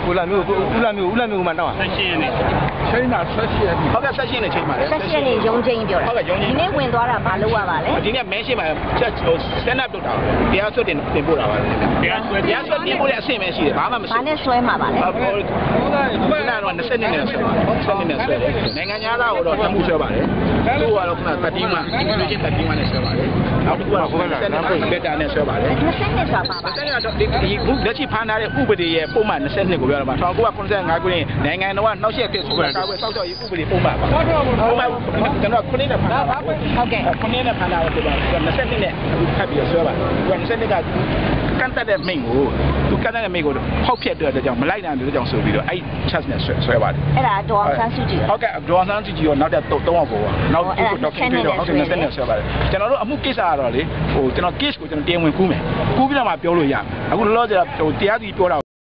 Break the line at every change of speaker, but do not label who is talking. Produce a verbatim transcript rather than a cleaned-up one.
乌拉米乌乌拉米乌拉米乌蛮大。
ဆက်ရှင်းနေ
ချိန်တာဆက်ရှင်း
ဟုတ်ကဲ့ဆက်ရှင်းနေချိန်ပါလေ
ဆက်ရှင်းနေရုံချင်းပြောတာ
ဟုတ်ကဲ့ရုံချင်း
ဒီနေ့ဝင်သွားတာဘာလုပ်ရပါလဲ
ဒီနေ့မင်းရှိမှာချက်ဟို stand up လုပ်တာတရားစွဲတင်တင်ပို့တာပါတရားစွဲတရားစွဲတင်ပို့တဲ့အဆင့်ပဲရှိတယ်ဘာမှမရှိ
ဘာနဲ့ဆွဲမှာပါလဲ
ဟိုခုနကတော့နှစ်နှစ်နဲ့ဆွဲပါတယ်နှစ်နှစ်နဲ့ဆွဲတယ်နိုင်ငံသားကိုတော့တမှုဆွဲပါတယ်သူကတော့ခုနသတိမှ immigration သတိမှနဲ့ဆွဲပါတယ်နောက်တစ်ခုကတော့ခုနက stand up better နဲ့ဆွဲပါတယ်
နှစ်နှစ်ဆိုတာပါပါ
ဆက်ရတော့ဒီခုလက်ရှိဖမ်းထားတဲ့ဥပဒေရဲ့ပုံမှန်နှစ်နှစ်ကိုပြောရမှာ၁၉၉၅ခုနှစ်နိုင်ငံတော်ကနောက်ဆက်ဖြစ်ဆိုတာကာဝယ်စောက်ချောက်ရေးဥပဒေပုံမှန်ပါပုံမှန်ကျွန်တော်ခုနှစ်နဲ့ဖမ်းတာပါဟုတ်ကဲ့ခုနှစ်နဲ့ဖမ်းတာဆိုတော့နှစ်နှစ်နဲ့ဖတ်ပြီးဆွဲပါတယ်သူကနှစ်နှစ်ကကန်တက်တဲ့မိန်ကိုသူကန်တက်တဲ့မိန်ကိုဖောက်ဖျက်တဲ့အတွက်ကြောင့်မလိုက်နိုင်တဲ့အတွက်ကြောင့်ဆိုပြီးတော့အဲ့ chat နဲ့ဆွဲဆွဲပါတယ်
အဲ့ဒါဒေါ်ဆန်းစုကြည်
ဟုတ်ကဲ့ဒေါ်ဆန်းစုကြည်ရောနောက်တဲ့သုံးယောက်ပေါ့နောက်ဒီကိုတော့ခင်ဗျတော့ဟုတ်ကဲ့နှစ်နဲ့ဆွဲပါတယ်ကျွန်တော်တို့အမှုကိစ္စကတော့လေဟိုကျွန်တော် case ကိုကျွန်တော်တရားဝင်ကူးမယ်ကူးပြီးတော့မှပြောလို့ရမယ်အခုလောလောဆယ်ဟိုတရားစီပြောတာ